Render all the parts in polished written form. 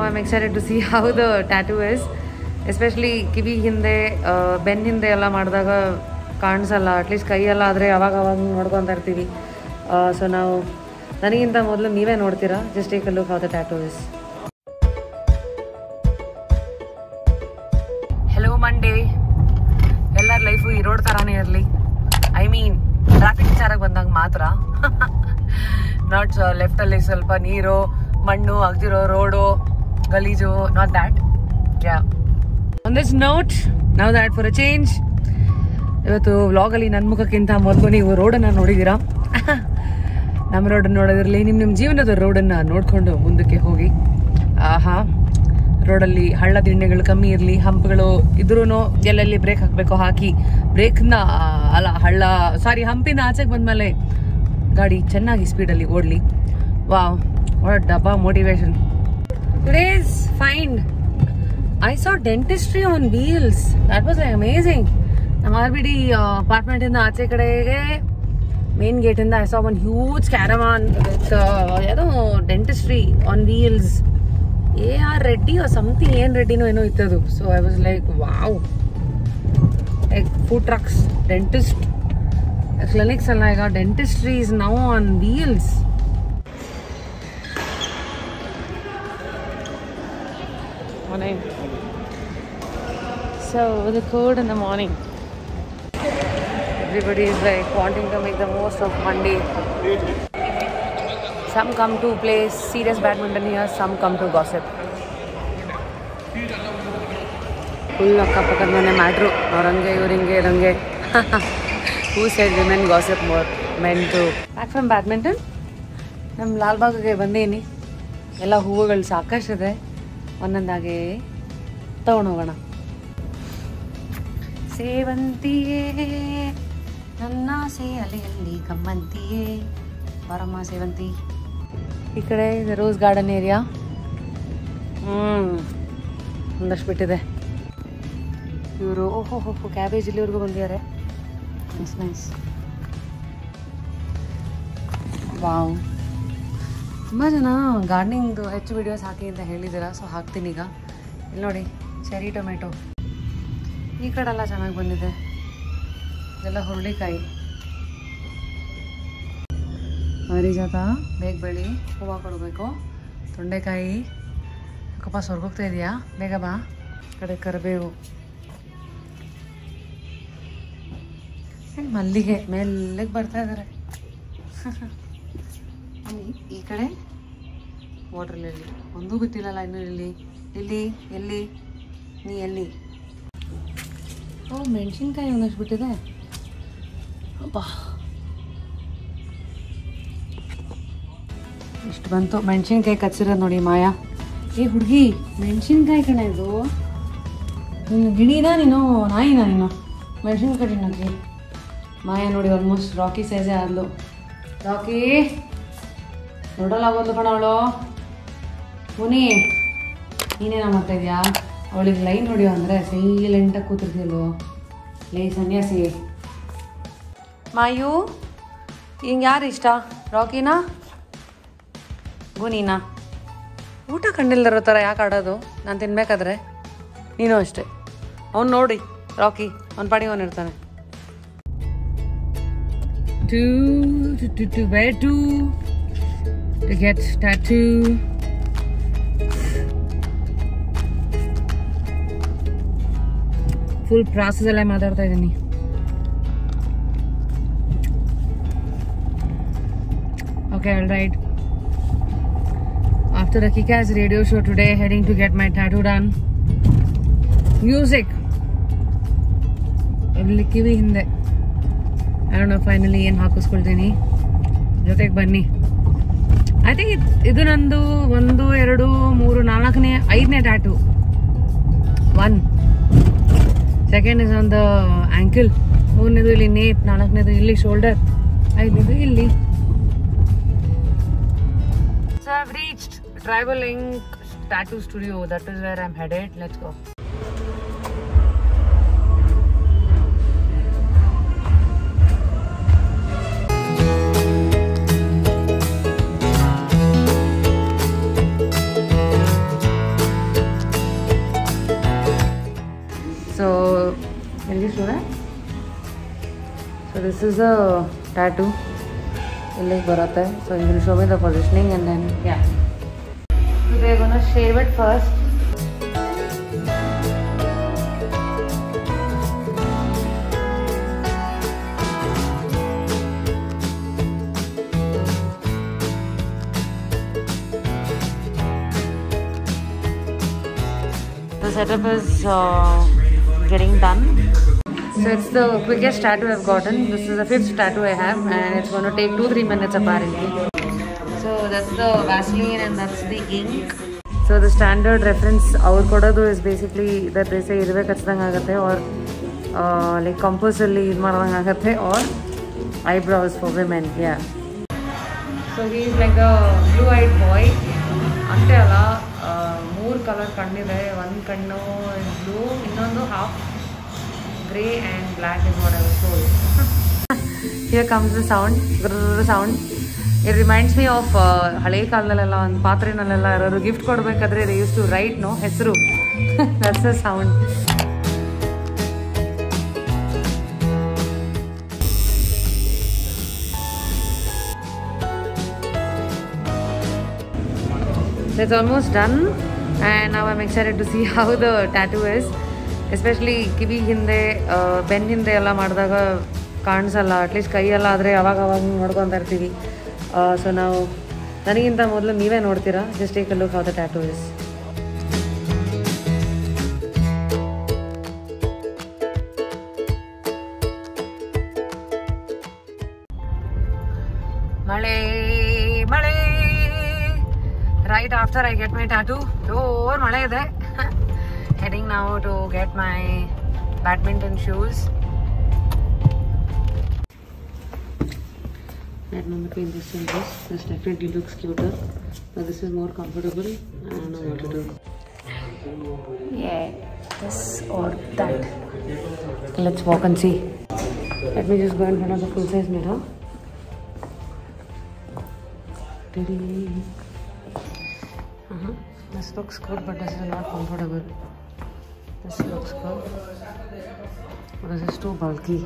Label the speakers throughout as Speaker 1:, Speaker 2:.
Speaker 1: I'm excited to see how the tattoo is. Especially ಕಿವಿ ಹಿಂದೆ ಬೆನ್ನ ಹಿಂದೆ ಎಲ್ಲ ಮಾಡಿದಾಗ ಕಾಣಿಸಲ್ಲ. ಅಟ್ಲೀಸ್ಟ್ ಕೈಯೆಲ್ಲ ಆದರೆ ಅವಾಗ ನೋಡ್ಕೊತಾ ಇರ್ತೀವಿ. ಸೊ ನಾವು ನನಗಿಂತ ಮೊದಲು ನೀವೇ ನೋಡ್ತೀರಾ. Just take a look how the tattoo is. Hello Monday. ಎಲ್ಲರ ಲೈಫು ಈ ರೋಡ್ ಥರಾನೇ ಇರಲಿ. ಐ ಮೀನ್ ಟ್ರಾಫಿಕ್ ವಿಚಾರಕ್ಕೆ ಬಂದಾಗ ಮಾತ್ರ. ನಾಟ್ ಲೆಫ್ಟಲ್ಲಿ ಸ್ವಲ್ಪ ನೀರು ಮಣ್ಣು ಆಗ್ದಿರೋ ರೋಡು ಗಲೀಜು, not that. Yeah, on this note, now that for a change, ಇವತ್ತು ವ್ಲಾಗಲ್ಲಿ ನನ್ನ ಮುಖಕ್ಕಿಂತ ಮೊದಲು ನೀವು ರೋಡನ್ನು ನೋಡಿದ್ದೀರಾ. ನಮ್ಮ ರೋಡನ್ನು ನೋಡೋದಿರಲಿ, ನಿಮ್ಮ ಜೀವನದ ರೋಡನ್ನು ನೋಡಿಕೊಂಡು ಮುಂದಕ್ಕೆ ಹೋಗಿ. ಆಹಾ, ರೋಡಲ್ಲಿ ಹಳ್ಳ ದಿಣ್ಣೆಗಳು ಕಮ್ಮಿ ಇರಲಿ, ಹಂಪ್ಗಳು ಇದ್ರೂ ಎಲ್ಲೆಲ್ಲಿ ಬ್ರೇಕ್ ಹಾಕಬೇಕು ಹಾಕಿ, ಬ್ರೇಕ್ನ ಹಂಪಿನ ಆಚೆಗೆ ಬಂದಮೇಲೆ ಗಾಡಿ ಚೆನ್ನಾಗಿ ಸ್ಪೀಡಲ್ಲಿ ಓಡಲಿ. ವಾವ್, ವಾಟ್ ಡಬ್ಬಾ motivation. Today's find, I saw dentistry on wheels. That was like amazing. ನಮ್ಮ RBD ಅಪಾರ್ಟ್ಮೆಂಟ್ ಇಂದ ಆಚೆ ಕಡೆಗೆ ಮೇನ್ ಗೇಟ್ ಇಂದ I saw one huge caravan with ಏನೋ dentistry on wheels. AR Reddy or something, ಏನ್ ರೆಡ್ಡಿನೋ ಏನೋ ಇತ್ತದು. So I was like wow, like food trucks, dentist clinics ಎಲ್ಲ ಈಗ dentistry is now on wheels. So the code in the morning, everybody is like wanting to make the most of Monday. Some come to play serious badminton here, some come to gossip. Full akka mane matter, arange ivaringe irange. Who said women gossip more? Men too. Back from badminton, nam Lal Bagh ge bandeni. Ella ಹೂವುಗಳು ಸಾಕಷ್ಟಿದೆ, ಒಂದೊಂದಾಗೆ ತಗೊಂಡು ಹೋಗೋಣ. ಸೇವಂತಿಯೇ ನನ್ನ ಸೇಲೆಯಲ್ಲಿ ಕಮ್ಮಂತಿಯೇ, ಬರಮ್ಮ ಸೇವಂತಿ. ಈ ಕಡೆ rose garden area ಒಂದಷ್ಟು ಬಿಟ್ಟಿದೆ. ಇವರು ಓಹೋ ಕ್ಯಾಬೇಜ್ ಇಲ್ಲಿವರೆಗೂ ಬಂದಿದ್ದಾರೆ. Nice nice. ವಾವ್, ತುಂಬ ಜನ ಗಾರ್ಡನಿಂಗ್ದು ಹೆಚ್ಚು ವಿಡಿಯೋಸ್ ಹಾಕಿ ಅಂತ ಹೇಳಿದ್ದೀರಾ. ಸೊ ಹಾಕ್ತೀನಿ ಈಗ. ಇಲ್ಲಿ ನೋಡಿ, ಚೆರಿ ಟೊಮೆಟೊ ಈ ಕಡೆ ಎಲ್ಲ ಚೆನ್ನಾಗಿ ಬಂದಿದೆ. ಇದೆಲ್ಲ ಹುರುಳಿಕಾಯಿ. ಪಾರಿಜಾತ ಬೇಗ ಬೆಳಿ, ಹೂವು ಕೊಡಬೇಕು. ತೊಂಡೆಕಾಯಿ ಕಪ್ಪ ಸ್ವರ್ಗೋಗ್ತಾ ಇದೆಯಾ, ಬೇಗ ಬಾ. ಕಡೆ ಕರಿಬೇವು, ಮಲ್ಲಿಗೆ ಮೆಲ್ಲಗೆ ಬರ್ತಾ ಇದ್ದಾರೆ. ಈ ಕಡೆ ವಾಟರ್ ಲಿಲ್ಲಿ, ಒಂದೂ ಬಿಟ್ಟಿಲ್ಲಲ್ಲ ಇನ್ನೂ. ಇಲ್ಲಿ ಎಲ್ಲಿ ನೀ ಎಲ್ಲಿ? ಓ, ಮೆಣಸಿನ್ಕಾಯಿ ಒಂದಷ್ಟು ಬಿಟ್ಟಿದೆ. ಅಬ್ಬಾ, ಇಷ್ಟು ಬಂತು. ಮೆಣಸಿನ್ಕಾಯಿ ಕಚ್ಚಿರೋದು ನೋಡಿ ಮಾಯಾ. ಏ ಹುಡುಗಿ, ಮೆಣಸಿನ್ಕಾಯಿ ಕಣ ಇದು. ನೀನು ಗಿಣಿನಾ ನೀನು ನಾಯಿನಾ ನೀನು? ಮೆಣಸಿನ್ಕಾಯಿ ತಿನ್ನೋಕ್ಕೆ ಮಾಯಾ ನೋಡಿ ಆಲ್ಮೋಸ್ಟ್ ರಾಕಿ ಸೈಜೇ ಆದ್ಲು. ರಾಕಿ ನೋಡಲ್ಲ ಆಗೋದು ಕಣ ಅವಳು. ಮುನಿ, ನೀನೇನ ಮಾಡ್ತಾ ಇದೆಯಾ? ಅವಳಿಗೆ ಲೈನ್ ಹೊಡಿಯೋ ಅಂದರೆ ಸೈಲೆಂಟಾಗಿ ಕೂತಿರ್ತಿಲ್ವ? ಲೈ ಸನ್ಯಾಸಿ. ಮಾಯು, ಹಿಂಗೆ ಯಾರು ಇಷ್ಟ? ರಾಕಿನಾ ಗುನೀನಾ? ಊಟ ಕಂಡಿಲ್ದಿರೋ ಥರ ಯಾಕೆ ಆಡೋದು? ನಾನು ತಿನ್ಬೇಕಾದ್ರೆ ನೀನು ಅಷ್ಟೇ. ಅವ್ನು ನೋಡಿ ರಾಕಿ, ಅವ್ನ ಪಾಡಿಗೆ ಅವನು ಇರ್ತಾನೆ. Where to get tattoo? Full process ಎಲ್ಲ ಮಾತಾಡ್ತಾ ಇದ್ದೀನಿ. Okay, all right. After a kick-ass radio show today, heading to get my tattoo done. Music. ಇಲ್ಲಿ ಕಿವಿ ಹಿಂದೆ I don't know finally ಏನು ಹಾಕಿಸ್ಕೊಳ್ತೀನಿ. ಜೊತೆಗೆ ಬನ್ನಿ. ಐ ಥಿಂಕ್ ಇದು ನಂದು 1 2 3 4ನೇ 5ನೇ ಟ್ಯಾಟೂ. 1 second is on the ankle, 3ನೇದು ಇಲ್ಲಿ ನೇಪ್, 4ನೇದು ಇಲ್ಲಿ ಶೋಲ್ಡರ್, 5ನೇದು ಇಲ್ಲಿ. So I've reached Tribal Ink Tattoo Studio. That is where I'm headed. Let's go. this is a tattoo. Illi baratte. So you will show me the positioning and then yeah. So we're gonna shave it first. The setup is getting done. So it's the quickest tattoo I've gotten. This is the 5th tattoo I have and it's going to take 2-3 minutes apparently. So that's the Vaseline and that's the ink. So the standard reference our kodadu is basically that they say irve kachadang agate or like compass alli id madadang agate or eyebrows for women. Yeah. So he's like a blue-eyed boy. Ante alla 3 color kannide, one kannu is blue, innondu half grey and black is what I was told. Here comes the sound, grrr sound. It reminds me of hale kaladalella on paatrinalella yararu gift kodbekadre they used to write no hesru. That's the sound. That's almost done and now I'm excited to see how the tattoo is. Especially kivi hinde ben hinde ella madadaga ಕಾಣಿಸಲ್ಲ at least ಕೈಯೆಲ್ಲ ಆದರೆ ಅವಾಗ ನೋಡ್ಕೊತಾ ಇರ್ತೀವಿ. So ನಾವು ನನಗಿಂತ ಮೊದಲು ನೀವೇ ನೋಡ್ತೀರಾ. Just take a look how the tattoo is. ಮಳೆ ಮಳೆ right after I get my tattoo. ಜೋರ್ ಮಳೆ ಇದೆ. Heading now to get my badminton shoes. Right now between this and this definitely looks cuter, but this is more comfortable. I don't know what to do. Yeah, this or that. Let's walk and see. Let me just go in front of the full size mirror. This looks good, but this is not comfortable. This looks good. But this is too bulky.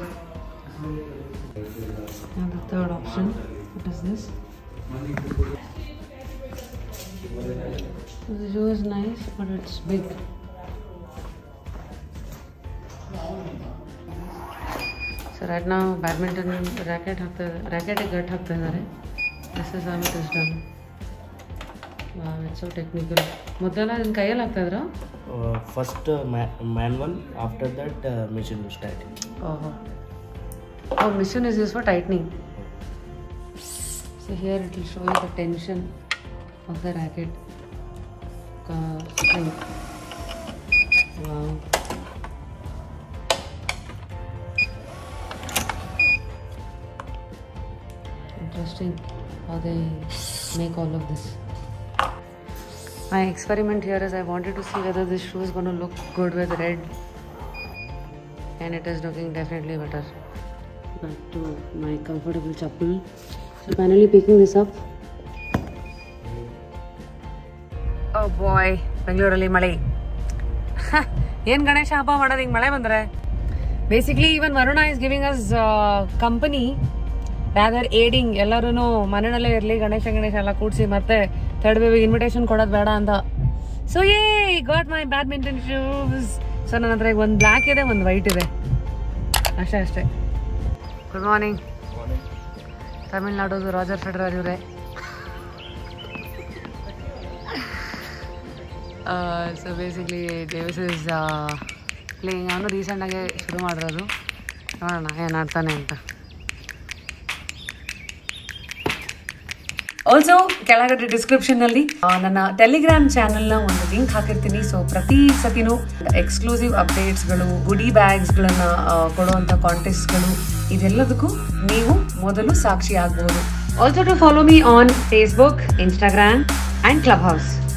Speaker 1: And the third option, what is this? The shoe is nice, but it's big. So right now, badminton racket gut hakta idare. This is how it is done. Wow, it's so technical. Modala in kayal hakta idra?
Speaker 2: First manual, after that machine is tightening.
Speaker 1: Oh, machine is used for tightening. So here it will show you the tension of the racket strength. Wow. Interesting how they make all of this. My experiment here is I wanted to see whether this shoe is going to look good with red, and it is looking definitely better. Back to my comfortable chappal. So finally picking this up. Oh boy, Bengaluru male. Yen Ganesha haba madading male bandre. Basically, even Varuna is giving us company, rather aiding. Ellarunu mananalle irli Ganesha alla koodsi matte third wave invitation kodad beda anta. So yay, got my badminton shoes. So ನನ್ನ ಹತ್ರ ಒಂದು black ಇದೆ, ಒಂದು white ಇದೆ, ಅಷ್ಟೇ. Good morning. ತಮಿಳ್ನಾಡುದು Roger Federer ಇವರೇ. So basically Davis is playing. ಅವನು ರೀಸೆಂಟಾಗೆ ಶುರು ಮಾಡಿರೋದು. ನೋಡೋಣ ಏನು ಆಡ್ತಾನೆ ಅಂತ. ಆಲ್ಸೋ ಕೆಳಗಡೆ ಡಿಸ್ಕ್ರಿಪ್ಷನ್ನಲ್ಲಿ ನನ್ನ ಟೆಲಿಗ್ರಾಮ್ ಚಾನಲ್ನ ಒಂದು ಲಿಂಕ್ ಹಾಕಿರ್ತೀನಿ. ಸೊ ಪ್ರತಿ ಸತಿನೂ ಎಕ್ಸ್ಕ್ಲೂಸಿವ್ ಅಪ್ಡೇಟ್ಸ್ಗಳು, ಗುಡಿ ಬ್ಯಾಗ್ಸ್ಗಳನ್ನು ಕೊಡುವಂಥ ಕಾಂಟೆಸ್ಟ್ಗಳು, ಇದೆಲ್ಲದಕ್ಕೂ ನೀವು ಮೊದಲು ಸಾಕ್ಷಿ ಆಗ್ಬೋದು. Also to follow me on Facebook, Instagram and club house.